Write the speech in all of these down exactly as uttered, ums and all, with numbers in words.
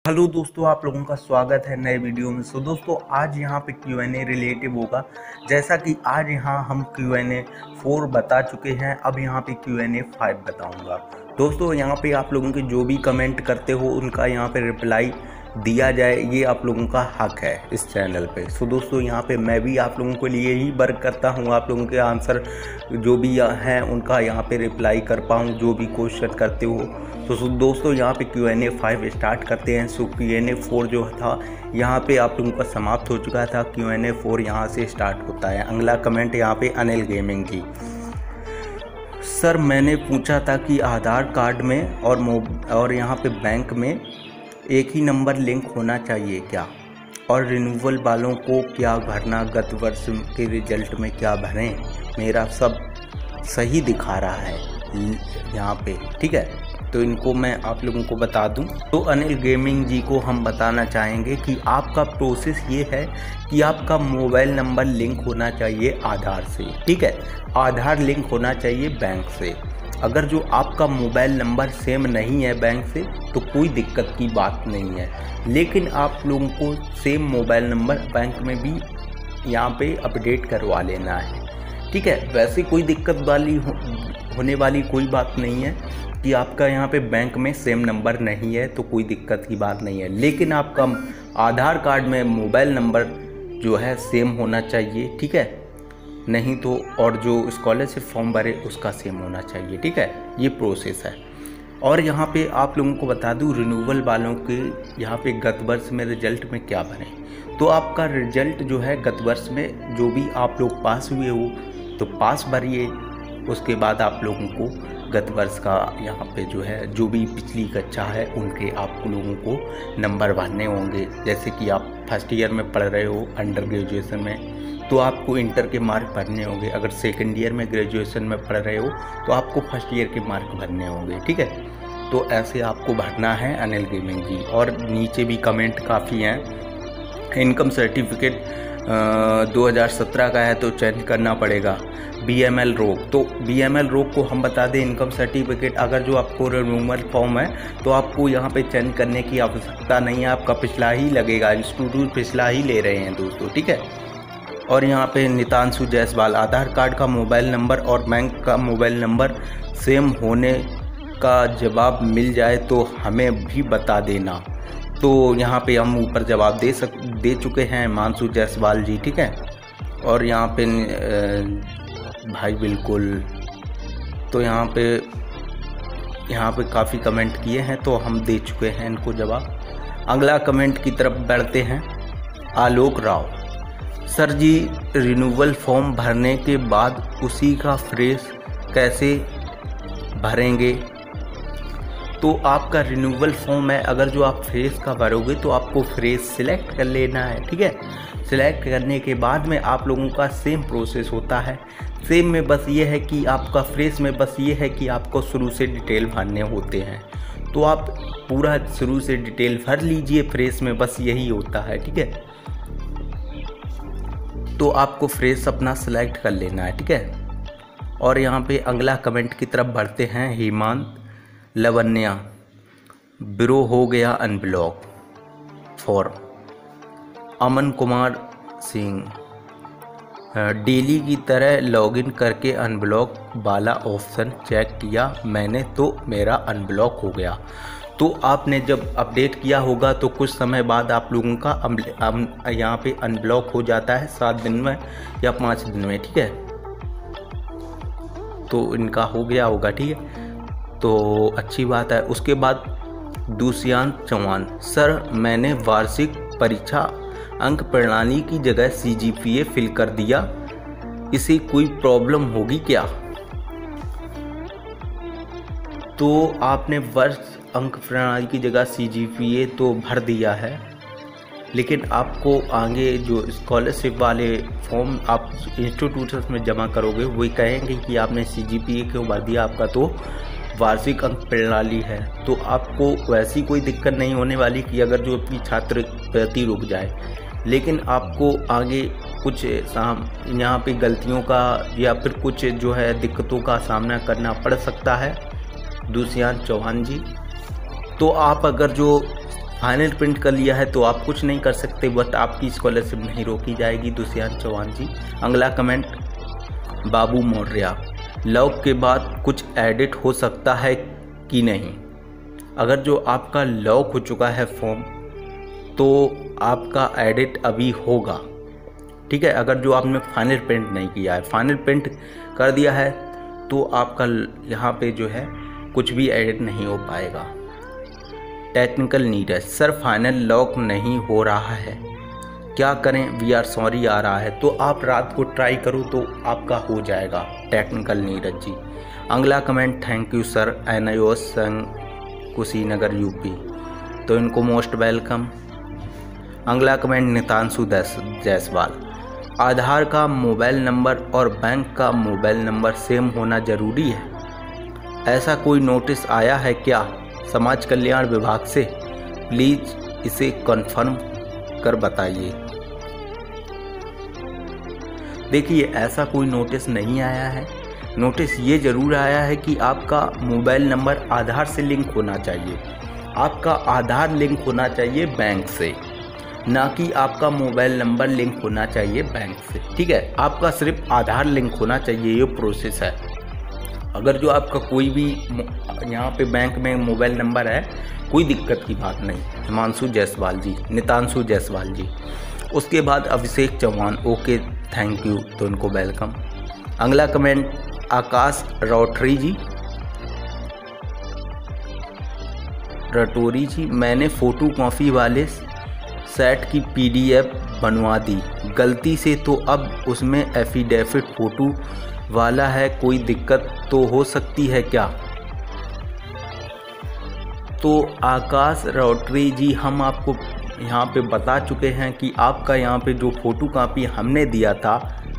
Hello दोस्तों, आप लोगों का स्वागत है नए वीडियो में। सो दोस्तों, आज यहाँ पे क्यू एन ए रिलेटिव होगा। जैसा कि आज यहाँ हम क्यू एन ए फोर बता चुके हैं, अब यहाँ पे क्यू एन ए फाइव बताऊँगा। दोस्तों, यहाँ पे आप लोगों के जो भी कमेंट करते हो उनका यहाँ पे रिप्लाई दिया जाए, ये आप लोगों का हक है इस चैनल पे। सो दोस्तों, यहाँ पे मैं भी आप लोगों के लिए ही वर्क करता हूँ, आप लोगों के आंसर जो भी हैं उनका यहाँ पे रिप्लाई कर पाऊँ, जो भी क्वेश्चन करते हो। तो दोस्तों, यहाँ पे Q N A five start करते हैं। So Q N A four जो था यहाँ पे आप लोगों का समाप्त हो चुका था। क्यू एन ए फोर यहाँ से स्टार्ट होता है। अगला कमेंट यहाँ पे अनिल गेमिंग जी, सर मैंने पूछा था कि आधार कार्ड में और और यहाँ पे बैंक में एक ही नंबर लिंक होना चाहिए क्या, और रिन्यूअल वालों को क्या भरना, गत वर्ष के रिजल्ट में क्या भरें, मेरा सब सही दिखा रहा है यहाँ पे, ठीक है। तो इनको मैं आप लोगों को बता दूं, तो अनिल गेमिंग जी को हम बताना चाहेंगे कि आपका प्रोसेस ये है कि आपका मोबाइल नंबर लिंक होना चाहिए आधार से, ठीक है। आधार लिंक होना चाहिए बैंक से। अगर जो आपका मोबाइल नंबर सेम नहीं है बैंक से तो कोई दिक्कत की बात नहीं है, लेकिन आप लोगों को सेम मोबाइल नंबर बैंक में भी यहाँ पे अपडेट करवा लेना है, ठीक है। वैसे कोई दिक्कत वाली हो, होने वाली कोई बात नहीं है कि आपका यहाँ पे बैंक में सेम नंबर नहीं है तो कोई दिक्कत की बात नहीं है, लेकिन आपका आधार कार्ड में मोबाइल नंबर जो है सेम होना चाहिए, ठीक है। नहीं तो और जो स्कॉलरशिप फॉर्म भरे उसका सेम होना चाहिए, ठीक है। ये प्रोसेस है। और यहाँ पे आप लोगों को बता दूँ, रिन्यूअल वालों के यहाँ पे गत वर्ष में रिजल्ट में क्या भरें। तो आपका रिजल्ट जो है गत वर्ष में जो भी आप लोग पास हुए हो तो पास भरिए। उसके बाद आप लोगों को गत वर्ष का यहाँ पे जो है जो भी पिछली कक्षा है उनके आप लोगों को नंबर भरने होंगे। जैसे कि आप फर्स्ट ईयर में पढ़ रहे हो अंडर ग्रेजुएशन में, तो आपको इंटर के मार्क भरने होंगे। अगर सेकंड ईयर में ग्रेजुएशन में पढ़ रहे हो तो आपको फर्स्ट ईयर के मार्क भरने होंगे, ठीक है। तो ऐसे आपको भरना है अनिल गेमिंग जी। और नीचे भी कमेंट काफ़ी हैं। इनकम सर्टिफिकेट दो हज़ार सत्रह का है तो चेंज करना पड़ेगा। बी एम एल रोग, तो बी एम एल रोग को हम बता दें, इनकम सर्टिफिकेट अगर जो आपको रिन्यूअल फॉर्म है तो आपको यहाँ पे चेंज करने की आवश्यकता नहीं है, आपका पिछला ही लगेगा। इंस्टीट्यूट पिछला ही ले रहे हैं दोस्तों, ठीक है। और यहाँ पे नितांशु जायसवाल, आधार कार्ड का मोबाइल नंबर और बैंक का मोबाइल नंबर सेम होने का जवाब मिल जाए तो हमें भी बता देना। तो यहाँ पे हम ऊपर जवाब दे सक दे चुके हैं मानसू जायसवाल जी, ठीक है। और यहाँ पे भाई बिल्कुल, तो यहाँ पे यहाँ पे काफ़ी कमेंट किए हैं तो हम दे चुके हैं इनको जवाब। अगला कमेंट की तरफ बढ़ते हैं। Alok Rao, sir ji renewal form भरने के बाद उसी का फ्रेश कैसे भरेंगे। तो आपका रिन्यूअल फॉर्म है, अगर जो आप फ्रेश का भरोगे तो आपको फ्रेश सिलेक्ट कर लेना है, ठीक है। सिलेक्ट करने के बाद में आप लोगों का सेम प्रोसेस होता है। सेम में बस ये है कि आपका फ्रेश में बस ये है कि आपको शुरू से डिटेल भरने होते हैं, तो आप पूरा शुरू से डिटेल भर लीजिए। फ्रेश में बस यही होता है, ठीक है। तो आपको फ्रेश अपना सिलेक्ट कर लेना है, ठीक है। और यहाँ पे अगला कमेंट की तरफ बढ़ते हैं। हेमंत लवन्या, ब्रो हो गया unblock for. Aman Kumar Singh, daily की तरह लॉगिन करके अनब्लॉक वाला ऑप्शन चेक किया मैंने तो मेरा अनब्लॉक हो गया। तो आपने जब अपडेट किया होगा तो कुछ समय बाद आप लोगों का यहाँ पे अनब्लॉक हो जाता है, सात दिन में या पाँच दिन में, ठीक है। तो इनका हो गया होगा, ठीक है, तो अच्छी बात है। उसके बाद दुष्यंत चौहान, सर मैंने वार्षिक परीक्षा अंक प्रणाली की जगह सी जी पी ए फिल कर दिया, इसे कोई प्रॉब्लम होगी क्या। तो आपने वर्ष अंक प्रणाली की जगह सी जी पी ए तो भर दिया है, लेकिन आपको आगे जो स्कॉलरशिप वाले फॉर्म आप इंस्टीट्यूट में जमा करोगे वही कहेंगे कि आपने सी जी पी ए क्यों भर दिया, आपका तो वार्षिक अंक प्रणाली है। तो आपको वैसी कोई दिक्कत नहीं होने वाली कि अगर जो आपकी छात्रवृत्ति रुक जाए, लेकिन आपको आगे कुछ यहाँ पे गलतियों का या फिर कुछ जो है दिक्कतों का सामना करना पड़ सकता है। दुष्यंत चौहान जी, तो आप अगर जो फाइनल प्रिंट कर लिया है तो आप कुछ नहीं कर सकते, बट आपकी स्कॉलरशिप नहीं रोकी जाएगी। दुष्यंत चौहान जी। अगला कमेंट बाबू मौर्य, लॉक के बाद कुछ एडिट हो सकता है कि नहीं? अगर जो आपका लॉक हो चुका है फॉर्म तो आपका एडिट अभी होगा, ठीक है। अगर जो आपने फाइनल प्रिंट नहीं किया है, फाइनल प्रिंट कर दिया है तो आपका यहाँ पे जो है कुछ भी एडिट नहीं हो पाएगा। Technical Neeraj, sir final lock नहीं हो रहा है, क्या करें? वी आर सॉरी आ रहा है, तो आप रात को ट्राई करो तो आपका हो जाएगा। टेक्निकल नीरज जी। अगला comment, thank you sir, NIO Sangh Kushinagar UP, तो इनको मोस्ट वेलकम। अगला कमेंट नितांशु जायसवाल, आधार का मोबाइल नंबर और बैंक का मोबाइल नंबर सेम होना जरूरी है, ऐसा कोई नोटिस आया है क्या समाज कल्याण विभाग से? प्लीज़ इसे कंफर्म कर बताइए। देखिए, ऐसा कोई नोटिस नहीं आया है। नोटिस ये ज़रूर आया है कि आपका मोबाइल नंबर आधार से लिंक होना चाहिए। आपका आधार लिंक होना चाहिए बैंक से, ना कि आपका मोबाइल नंबर लिंक होना चाहिए बैंक से, ठीक है। आपका सिर्फ आधार लिंक होना चाहिए, ये प्रोसेस है। अगर जो आपका कोई भी यहाँ पे बैंक में मोबाइल नंबर है, कोई दिक्कत की बात नहीं। हिमांशु जायसवाल जी, नितांशु जायसवाल जी। उसके बाद Abhishek Chauhan, okay thank you, तो उनको वेलकम। अगला कमेंट आकाश रौटरी जी रटोरी जी, मैंने फ़ोटो कॉपी वाले सेट की पीडीएफ बनवा दी गलती से, तो अब उसमें एफिडेविट फ़ोटो वाला है, कोई दिक्कत तो हो सकती है क्या? तो आकाश रौटरी जी, हम आपको यहाँ पे बता चुके हैं कि आपका यहाँ पे जो फ़ोटो कॉपी हमने दिया था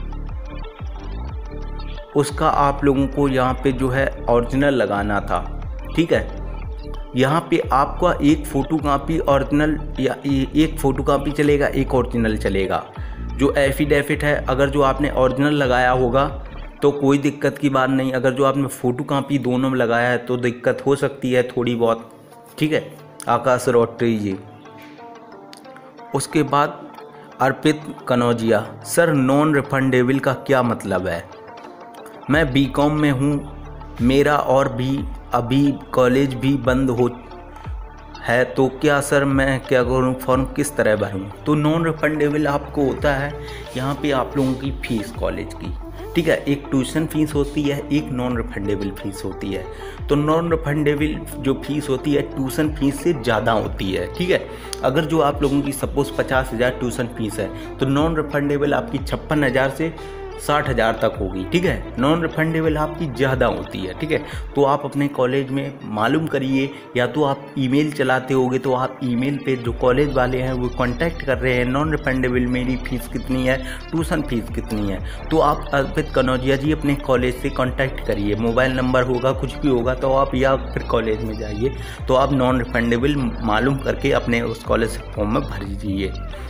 उसका आप लोगों को यहाँ पे जो है ओरिजिनल लगाना था, ठीक है। यहाँ पे आपका एक फ़ोटो कॉपी ओरिजिनल या एक फ़ोटो कॉपी चलेगा, एक ओरिजिनल चलेगा। जो एफिडेविट है, अगर जो आपने ओरिजिनल लगाया होगा तो कोई दिक्कत की बात नहीं। अगर जो आपने फ़ोटो कॉपी दोनों में लगाया है तो दिक्कत हो सकती है थोड़ी बहुत, ठीक है। आकाश रोटरी जी। उसके बाद Arpit Kanaujia, sir non refundable का क्या मतलब है? मैं बीकॉम में हूँ, मेरा और भी अभी कॉलेज भी बंद हो है, तो क्या सर मैं क्या करूँ, फॉर्म किस तरह भरूँ? तो नॉन रिफंडेबल आपको होता है यहाँ पे आप लोगों की फ़ीस कॉलेज की, ठीक है। एक ट्यूशन फीस होती है, एक नॉन रिफंडेबल फीस होती है। तो नॉन रिफंडेबल जो फीस होती है ट्यूशन फीस से ज़्यादा होती है, ठीक है। अगर जो आप लोगों की सपोज़ पचास हज़ार ट्यूशन फीस है तो नॉन रिफंडेबल आपकी छप्पन हज़ार से साठ हज़ार तक होगी, ठीक है। नॉन रिफंडेबल आपकी ज़्यादा होती है, ठीक है। तो आप अपने कॉलेज में मालूम करिए, या तो आप ईमेल चलाते होगे तो आप ईमेल पे जो कॉलेज वाले हैं वो कांटेक्ट कर रहे हैं, नॉन रिफंडेबल मेरी फ़ीस कितनी है, ट्यूशन फीस कितनी है। तो आप अर्पित कनौजिया जी अपने कॉलेज से कांटेक्ट करिए, मोबाइल नंबर होगा, कुछ भी होगा, तो आप या फिर कॉलेज में जाइए तो आप नॉन रिफंडेबल मालूम करके अपने उस स्कॉलरशिप फॉर्म में भर दीजिए।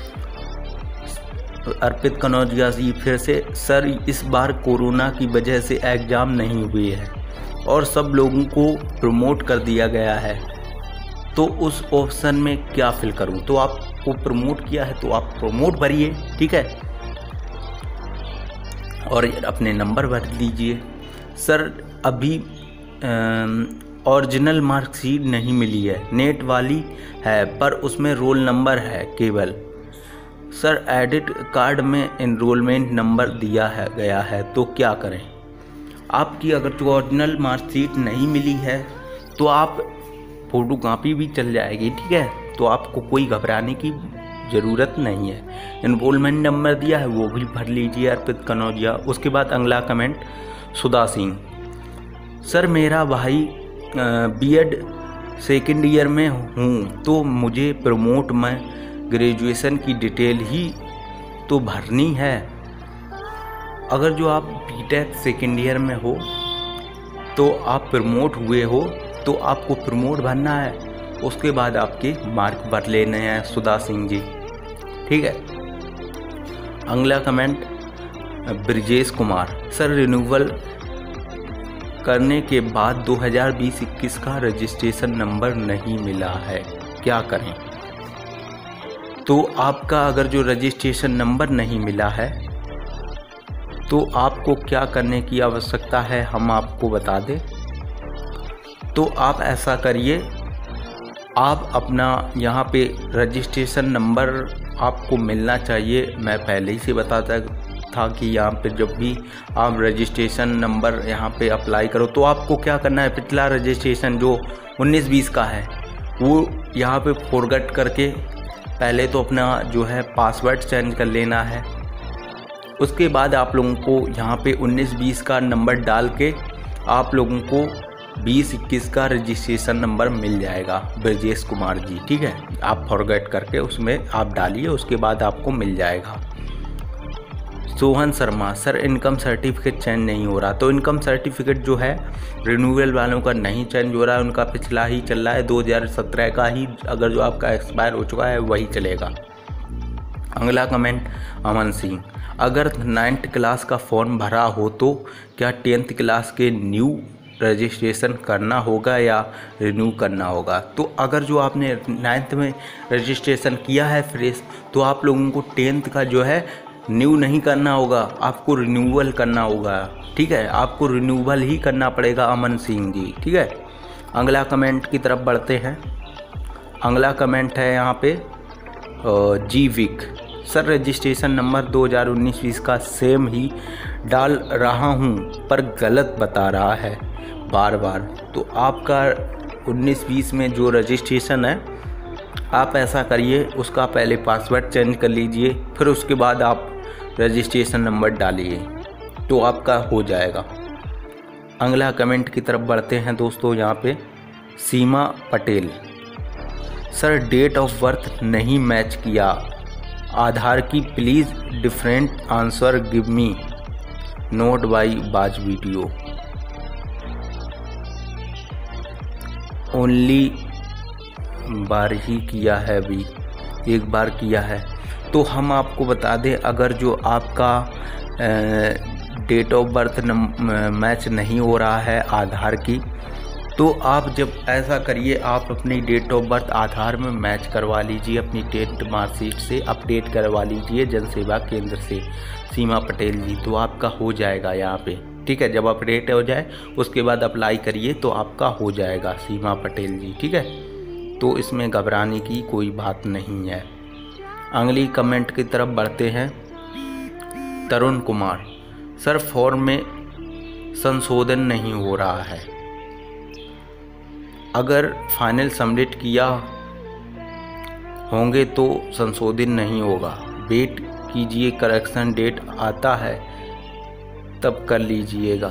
अर्पित कनौजिया जी फिर से, सर इस बार कोरोना की वजह से एग्ज़ाम नहीं हुए हैं और सब लोगों को प्रमोट कर दिया गया है, तो उस ऑप्शन में क्या फिल करूं? तो आपको प्रमोट किया है तो आप प्रमोट भरिए, ठीक है, और अपने नंबर भर दीजिए। सर अभी ओरिजिनल मार्कशीट नहीं मिली है, नेट वाली है पर उसमें रोल नंबर है केवल। सर एडिट कार्ड में एनरोलमेंट नंबर दिया है गया है, तो क्या करें? आपकी अगर जो ओरिजिनल मार्कशीट नहीं मिली है तो आप फ़ोटो कॉपी भी चल जाएगी, ठीक है। तो आपको कोई घबराने की ज़रूरत नहीं है। एनरोलमेंट नंबर दिया है वो भी भर लीजिए अर्पित कनौजिया। उसके बाद अगला कमेंट सुधा सिंह, सर मेरा भाई बीएड सेकेंड ईयर में हूँ तो मुझे प्रमोट में ग्रेजुएशन की डिटेल ही तो भरनी है। अगर जो आप बीटेक सेकेंड ईयर में हो तो आप प्रमोट हुए हो तो आपको प्रमोट भरना है, उसके बाद आपके मार्क भर लेने हैं सुधा सिंह जी, ठीक है। अगला comment Brijesh Kumar, sir renewal करने के बाद दो हज़ार बीस इक्कीस का रजिस्ट्रेशन नंबर नहीं मिला है, क्या करें? तो आपका अगर जो रजिस्ट्रेशन नंबर नहीं मिला है तो आपको क्या करने की आवश्यकता है हम आपको बता दें। तो आप ऐसा करिए, आप अपना यहाँ पे रजिस्ट्रेशन नंबर आपको मिलना चाहिए। मैं पहले ही से बताता था कि यहाँ पे जब भी आप रजिस्ट्रेशन नंबर यहाँ पे अप्लाई करो तो आपको क्या करना है, पिछला रजिस्ट्रेशन जो उन्नीस बीस का है वो यहाँ पे फॉरगेट करके पहले तो अपना जो है पासवर्ड चेंज कर लेना है। उसके बाद आप लोगों को यहाँ पे उन्नीस बीस का नंबर डाल के आप लोगों को बीस इक्कीस का रजिस्ट्रेशन नंबर मिल जाएगा, ब्रजेश कुमार जी, ठीक है। आप फॉरगेट करके उसमें आप डालिए, उसके बाद आपको मिल जाएगा। Sohan Sharma, sir income certificate change नहीं हो रहा। तो इनकम सर्टिफिकेट जो है रिन्यूअल वालों का नहीं चेंज हो रहा है, उनका पिछला ही चल रहा है, दो हज़ार सत्रह का ही अगर जो आपका एक्सपायर हो चुका है वही चलेगा। अगला कमेंट अमन सिंह, अगर नाइन्थ क्लास का फॉर्म भरा हो तो क्या टेंथ क्लास के न्यू रजिस्ट्रेशन करना होगा या रिन्यू करना होगा। तो अगर जो आपने नाइन्थ में रजिस्ट्रेशन किया है फ्रेश, तो आप लोगों को टेंथ का जो है न्यू नहीं करना होगा, आपको रिन्यूअल करना होगा, ठीक है। आपको रिन्यूअल ही करना पड़ेगा अमन सिंह जी, ठीक है। अगला कमेंट की तरफ बढ़ते हैं। अगला कमेंट है यहाँ पे G Vik, sir registration number दो हज़ार उन्नीस बीस का सेम ही डाल रहा हूँ पर गलत बता रहा है बार बार। तो आपका उन्नीस बीस में जो रजिस्ट्रेशन है आप ऐसा करिए, उसका पहले पासवर्ड चेंज कर लीजिए, फिर उसके बाद आप रजिस्ट्रेशन नंबर डालिए तो आपका हो जाएगा। अगला कमेंट की तरफ बढ़ते हैं दोस्तों। यहाँ पे Seema Patel, sir date of birth नहीं मैच किया आधार की, please different answer give me, not by बाज वीडियो ओनली बार ही किया है, अभी एक बार किया है। तो हम आपको बता दें, अगर जो आपका डेट ऑफ बर्थ मैच नहीं हो रहा है आधार की, तो आप जब ऐसा करिए, आप अपनी डेट ऑफ बर्थ आधार में मैच करवा लीजिए, अपनी टेंथ मार्कशीट से अपडेट करवा लीजिए जन सेवा केंद्र से, सीमा पटेल जी, तो आपका हो जाएगा यहाँ पे, ठीक है। जब अपडेट हो जाए उसके बाद अप्लाई करिए तो आपका हो जाएगा सीमा पटेल जी, ठीक है। तो इसमें घबराने की कोई बात नहीं है। अगली कमेंट की तरफ बढ़ते हैं। तरुण कुमार, सर फॉर्म में संशोधन नहीं हो रहा है, अगर फाइनल सबमिट किया होंगे तो संशोधन नहीं होगा, वेट कीजिए, करेक्शन डेट आता है तब कर लीजिएगा।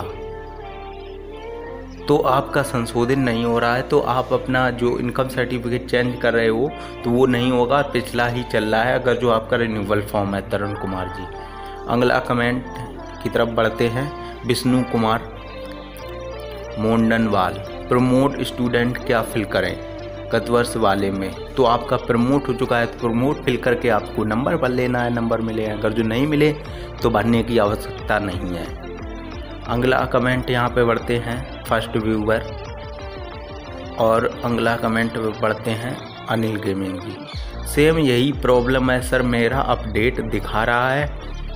तो आपका संशोधन नहीं हो रहा है तो आप अपना जो इनकम सर्टिफिकेट चेंज कर रहे हो तो वो नहीं होगा, पिछला ही चल रहा है अगर जो आपका रिन्यूअल फॉर्म है। तरुण कुमार जी। अगला कमेंट की तरफ बढ़ते हैं। विष्णु कुमार मोंडनवाल, प्रमोट स्टूडेंट क्या फिल करें गत वर्ष वाले में। तो आपका प्रमोट हो चुका है तो प्रमोट फिल करके आपको नंबर भर लेना है, नंबर मिले। अगर जो नहीं मिले तो भरने की आवश्यकता नहीं है। अगला कमेंट यहाँ पे बढ़ते हैं फर्स्ट व्यूवर, और अगला कमेंट पे बढ़ते हैं अनिल गेमिंग जी। सेम यही प्रॉब्लम है सर, मेरा अपडेट दिखा रहा है,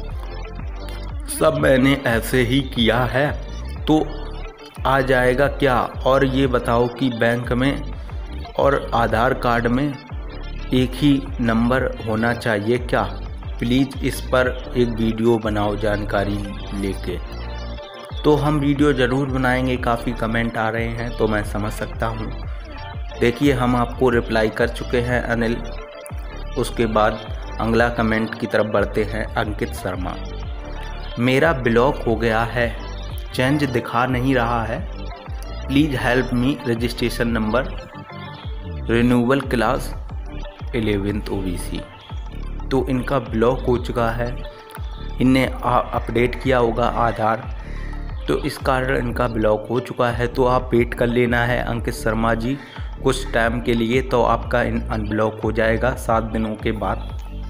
सब मैंने ऐसे ही किया है तो आ जाएगा क्या। और ये बताओ कि बैंक में और आधार कार्ड में एक ही नंबर होना चाहिए क्या, प्लीज़ इस पर एक वीडियो बनाओ जानकारी लेके। तो हम वीडियो ज़रूर बनाएंगे, काफ़ी कमेंट आ रहे हैं तो मैं समझ सकता हूँ। देखिए हम आपको रिप्लाई कर चुके हैं अनिल। उसके बाद अगला कमेंट की तरफ बढ़ते हैं। अंकित शर्मा, मेरा ब्लॉक हो गया है, चेंज दिखा नहीं रहा है, please help me, registration number renewal class eleventh OBC. तो इनका ब्लॉक हो चुका है, इनने अपडेट किया होगा आधार, तो इस कारण इनका ब्लॉक हो चुका है। तो आप वेट कर लेना है अंकित शर्मा जी कुछ टाइम के लिए, तो आपका इन अनब्लॉक हो जाएगा सात दिनों के बाद।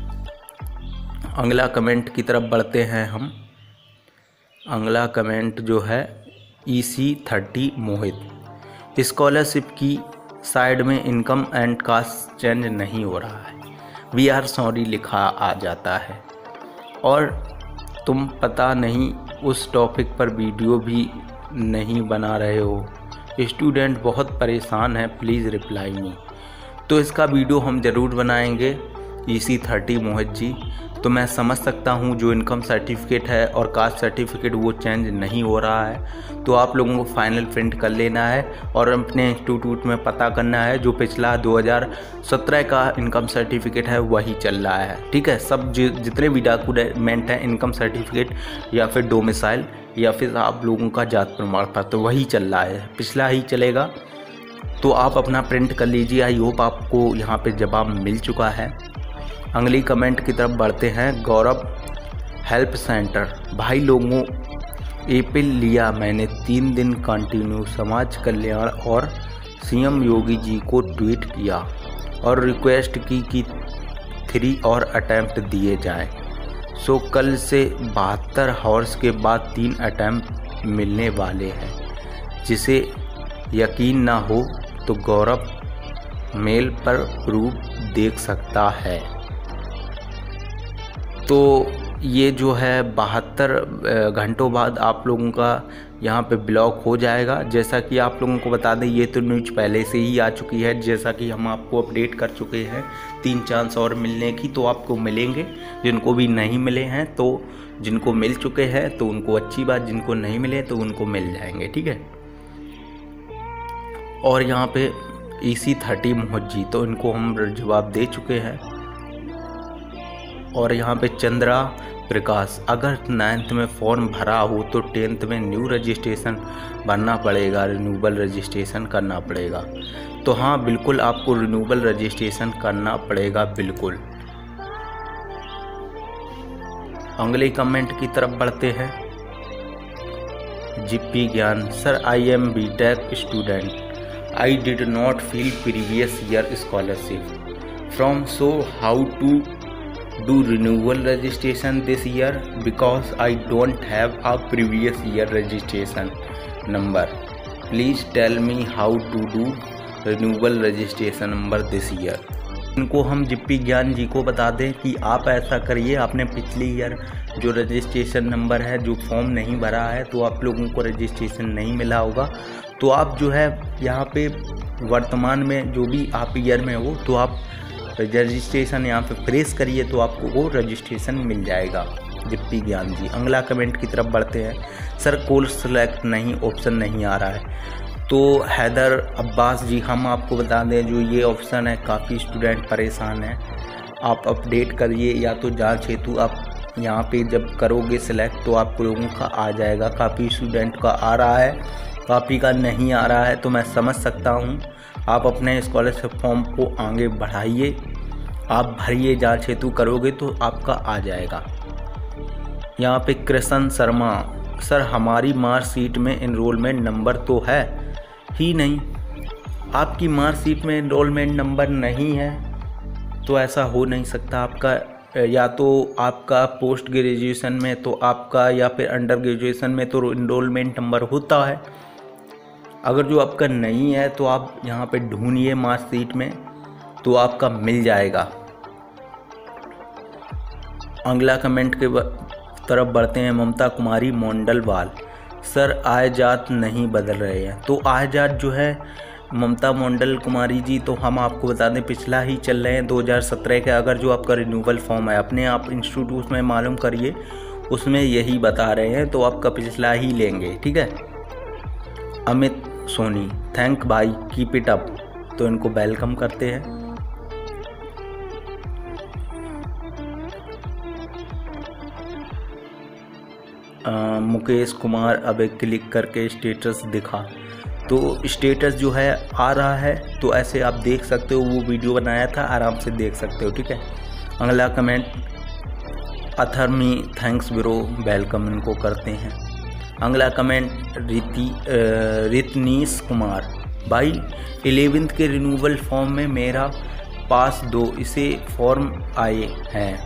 अगला कमेंट की तरफ बढ़ते हैं हम। अगला कमेंट जो है E C thirty Mohit, scholarship की साइड में इनकम एंड कास्ट चेंज नहीं हो रहा है। वी आर सॉरी लिखा आ जाता है और तुम पता नहीं उस टॉपिक पर वीडियो भी नहीं बना रहे हो। स्टूडेंट बहुत परेशान है, प्लीज़ रिप्लाई मी। तो इसका वीडियो हम ज़रूर बनाएंगे ई सी थर्टी मोहित जी। तो मैं समझ सकता हूँ जो इनकम सर्टिफिकेट है और कास्ट सर्टिफिकेट वो चेंज नहीं हो रहा है, तो आप लोगों को फाइनल प्रिंट कर लेना है और अपने इंस्टीट्यूट में पता करना है। जो पिछला दो हज़ार सत्रह का इनकम सर्टिफिकेट है वही चल रहा है, ठीक है। सब जितने भी डॉक्यूमेंट हैं, इनकम सर्टिफिकेट या फिर डोमिसाइल या फिर आप लोगों का जात प्रमाण पत्र, तो वही चल रहा है, पिछला ही चलेगा। तो आप अपना प्रिंट कर लीजिए। आई होप आपको यहाँ पे जवाब मिल चुका है। अगली कमेंट की तरफ बढ़ते हैं। गौरव हेल्प सेंटर, भाई लोगों एपिल लिया मैंने तीन दिन कंटिन्यू, समाज कल्याण और सीएम योगी जी को ट्वीट किया और रिक्वेस्ट की कि थ्री और अटैम्प्ट दिए जाएं। सो कल से बहत्तर हॉर्स के बाद तीन अटैम्प्ट मिलने वाले हैं। जिसे यकीन ना हो तो गौरव मेल पर प्रूफ देख सकता है। तो ये जो है बहत्तर घंटों बाद आप लोगों का यहाँ पे ब्लॉक हो जाएगा। जैसा कि आप लोगों को बता दें, ये तो न्यूज़ पहले से ही आ चुकी है, जैसा कि हम आपको अपडेट कर चुके हैं। तीन चांस और मिलने की तो आपको मिलेंगे। जिनको भी नहीं मिले हैं तो जिनको मिल चुके हैं तो उनको अच्छी बात, जिनको नहीं मिले तो उनको मिल जाएंगे, ठीक है। और यहाँ पे ई सी थर्टी मोहित जी, तो इनको हम जवाब दे चुके हैं। और यहाँ पे चंद्रा प्रकाश, अगर नाइन्थ में फॉर्म भरा हो तो टेंथ में न्यू रजिस्ट्रेशन भरना पड़ेगा, रिन्यूबल रजिस्ट्रेशन करना पड़ेगा। तो हाँ बिल्कुल, आपको रिन्यूबल रजिस्ट्रेशन करना पड़ेगा, बिल्कुल। अगले कमेंट की तरफ बढ़ते हैं। Gippy Gyan, sir I am B tech student, I did not feel previous year scholarship from, so how to do renewal registration this year because I don't have a previous year registration number. Please tell me how to do renewal registration number this year. इनको हम जिप्पी ज्ञान जी को बता दें कि आप ऐसा करिए, आपने पिछली ईयर जो रजिस्ट्रेशन नंबर है, जो फॉर्म नहीं भरा है, तो आप लोगों को रजिस्ट्रेशन नहीं मिला होगा। तो आप जो है यहाँ पे वर्तमान में जो भी आप ईयर में हो, तो आप रजिस्ट्रेशन यहाँ पे प्रेस करिए तो आपको वो रजिस्ट्रेशन मिल जाएगा, जिप्पी ज्ञान जी। अगला कमेंट की तरफ बढ़ते हैं। सर कोर्स सेलेक्ट नहीं, ऑप्शन नहीं आ रहा है। तो हैदर अब्बास जी, हम आपको बता दें जो ये ऑप्शन है, काफ़ी स्टूडेंट परेशान हैं। आप अपडेट करिए या तो जांच हेतु आप यहाँ पे जब करोगे सिलेक्ट तो आप लोगों का आ जाएगा। काफ़ी स्टूडेंट का आ रहा है, काफ़ी का नहीं आ रहा है, तो मैं समझ सकता हूँ। आप अपने स्कॉलरशिप फॉर्म को आगे बढ़ाइए, आप भरिए, जांच हेतु करोगे तो आपका आ जाएगा। यहाँ पे कृष्ण शर्मा, सर हमारी मार्कशीट में एनरोलमेंट नंबर तो है ही नहीं। आपकी मार्कशीट में एनरोलमेंट नंबर नहीं है तो ऐसा हो नहीं सकता। आपका या तो आपका पोस्ट ग्रेजुएशन में तो आपका, या फिर अंडर ग्रेजुएशन में तो एनरोलमेंट नंबर होता है। अगर जो आपका नहीं है तो आप यहाँ पे ढूंढिए मार्कशीट में, तो आपका मिल जाएगा। अगला कमेंट के तरफ बढ़ते हैं। ममता कुमारी मोंडलवाल, सर आय जात नहीं बदल रहे हैं। तो आय जात जो है ममता मोंडल कुमारी जी, तो हम आपको बता दें पिछला ही चल रहे हैं दो हज़ार सत्रह के। अगर जो आपका रिन्यूअल फॉर्म है, अपने आप इंस्टीट्यूट में मालूम करिए, उसमें यही बता रहे हैं, तो आपका पिछला ही लेंगे, ठीक है। अमित सोनी, थैंक भाई, कीप इट अप, तो इनको वेलकम करते हैं। आ, मुकेश कुमार, अब एक क्लिक करके स्टेटस दिखा, तो स्टेटस जो है आ रहा है, तो ऐसे आप देख सकते हो। वो वीडियो बनाया था, आराम से देख सकते हो, ठीक है। अगला comment Atharmi, thanks bro, welcome इनको करते हैं। अगला कमेंट रिति रितनीश कुमार, भाई इलेवेंथ के रिन्यूअल फॉर्म में मेरा पास दो इसे फॉर्म आए हैं,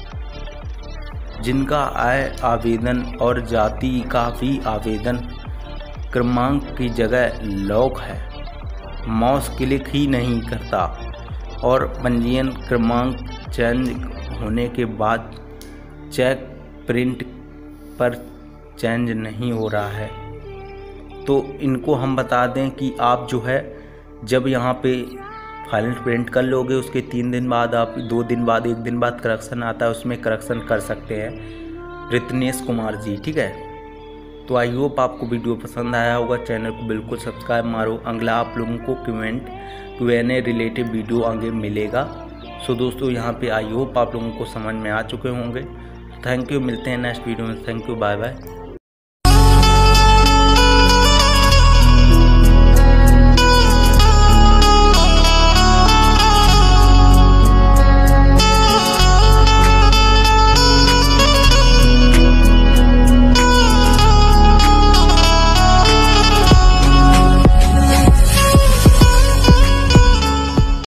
जिनका आय आवेदन और जाति का भी आवेदन क्रमांक की जगह लॉक है, माउस क्लिक ही नहीं करता और पंजीयन क्रमांक चेंज होने के बाद चेक प्रिंट पर चेंज नहीं हो रहा है। तो इनको हम बता दें कि आप जो है जब यहाँ पे फाइनल प्रिंट कर लोगे उसके तीन दिन बाद आप दो दिन बाद एक दिन बाद करेक्शन आता है, उसमें करेक्शन कर सकते हैं रितनेश कुमार जी। ठीक है, तो आई होप आपको वीडियो पसंद आया होगा। चैनल को बिल्कुल सब्सक्राइब मारो। अगला आप लोगों को comment Q N A related video आगे मिलेगा। सो दोस्तों यहाँ पे आई होप आप लोगों को समझ में आ चुके होंगे। थैंक यू, मिलते हैं नेक्स्ट वीडियो में। Thank you, bye bye.